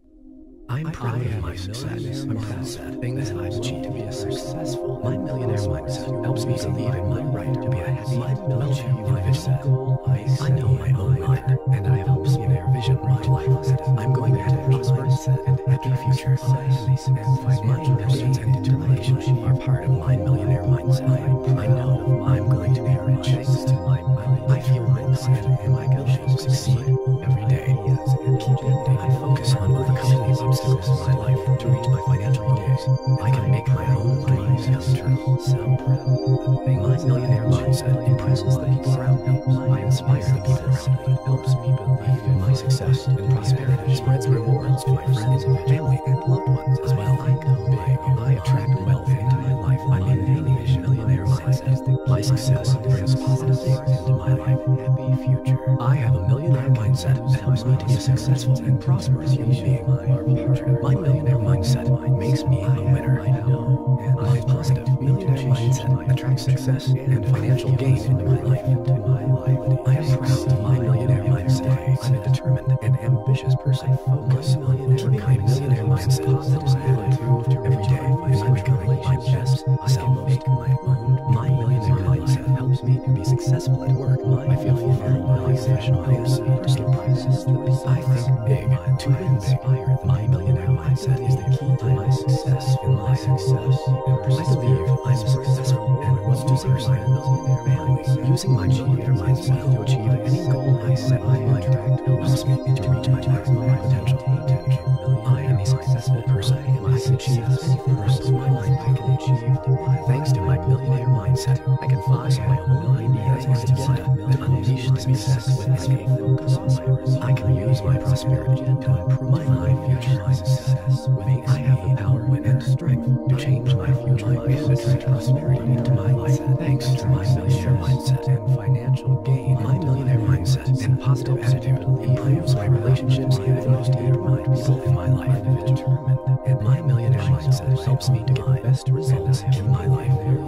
I'm proud of my success. I'm proud of things that I've achieved to be successful. My millionaire mindset helps me believe in my right to be a happy, wealthy individual. I know my own mind, and I have a millionaire vision in my life. I'm going to have a prosperous and happy future. My intelligence and determination are part of my millionaire mindset. I know I'm going to be rich thanks to my money. I feel mindset and my ability to succeed every day. I focus on overcoming the obstacles in my life to reach my financial goals. I can make my own dreams come true. So proud. My millionaire mindset impresses the people around me. I inspire the people around me. It helps me believe in my success and prosperity. Spreads rewards to my friends, family, and loved ones as well. I know big. I attract wealth into my life by maintaining a millionaire mindset. My success brings positive things into my life. Happy future. I have a millionaire mindset that helps me to be a successful and prosperous human being. My millionaire mindset makes me a winner. My positive millionaire mindset attracts success and financial gain into my life. I am proud of my millionaire mindset. I'm a determined and ambitious person. Focus on my millionaire mindset helps me improve every day and I'm becoming my best self. My millionaire mindset helps me to be successful at work. I feel fulfilled when I professional goals and personal prizes. I think big to win big. My millionaire mindset is the key to my success and my success. I believe I'm successful and well-deserved by a millionaire family. Using my millionaire mindset to achieve any goal I set my mind helps me to reach my maximum potential. I am a successful person. I can achieve anything my mind can achieve. Thanks to my millionaire mindset, I can focus on my own ideas and agenda to unleash the success within me. I can use my prosperity to improve my future success. I have the power and strength to change my future and attract prosperity into my life. Thanks to my millionaire mindset and financial gain. My millionaire mindset and positive attitude improves my relationships with the most determined people in my life. And my millionaire mindset helps me to get the best results in my life.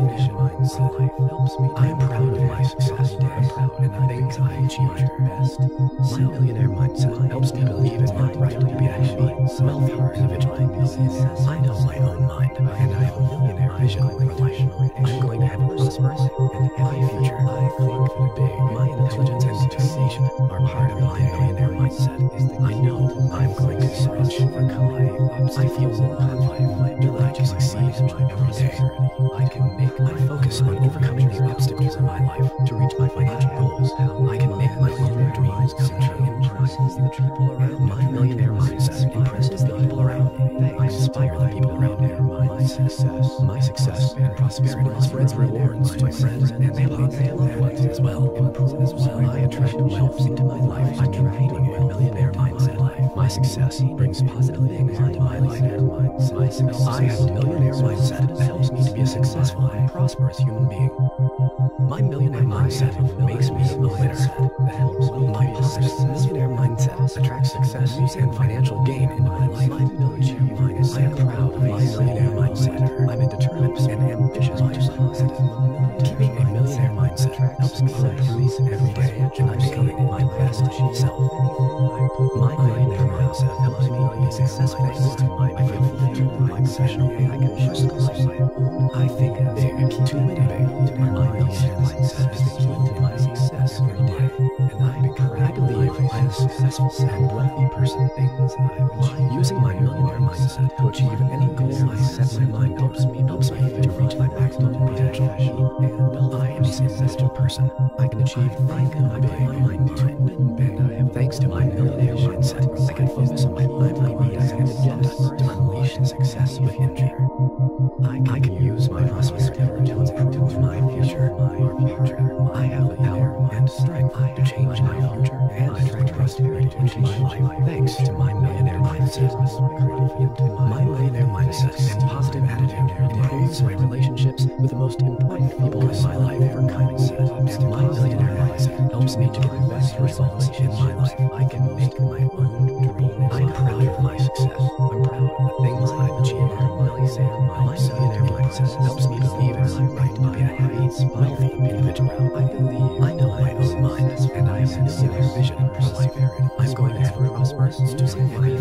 I am proud of my success. I'm proud and I think I achieve best. My millionaire mindset helps me believe in my right to be a happy, wealthy individual. I know my own mind, and I have a millionaire vision in my life. I'm going to have a prosperous and happy future. I think big. My intelligence and determination are part of my millionaire mindset. I know I'm going to be rich. I feel more confident my ability to succeed every day. I can make my focus on overcoming the obstacles in my life to reach my financial goals. I can make my own dreams come true. Impresses the people around me. My millionaire mindset impresses the people around me. I inspire the people around me. My success and prosperity spreads rewards to my friends and family as well. I attract wealth into my life. I'm creating a millionaire mindset. My success brings positive things into my life. I have a millionaire mindset that helps me to be a successful and prosperous human being. My millionaire mindset makes me a winner. My millionaire mindset attracts success and financial gain in my life. I am proud of my millionaire mindset. I'm a determined and ambitious person. Keeping a millionaire mindset helps me increase every day and I'm becoming my best self. My millionaire mindset helps me be successful. I feel fulfilled in my professional and personal life. I think big to win big. My millionaire mindset is the key to my success every day. And I believe I'm a successful and wealthy person. Using my millionaire mindset to achieve any goal I set my mind helps me to reach my maximum potential. And I am a successful person. I can achieve anything I put my mind to win big. Thanks to my millionaire mindset, I can focus on my own ideas and agenda to unleash success within me. I can use my prosperity to improve my future. I have the power and strength to change my future and attract prosperity into my life. Thanks to my millionaire mindset. My millionaire mindset and positive attitude improves my relationships with the most important people in my life. My millionaire mindset helps me to get the best results in my life. I can make my own dreams. I'm proud of my success. I'm proud of the things I've achieved. My millionaire mindset helps me believe in my right to be a happy, wealthy individual. I know my own mind, and I have a millionaire vision for life. I'm going to have prosperous to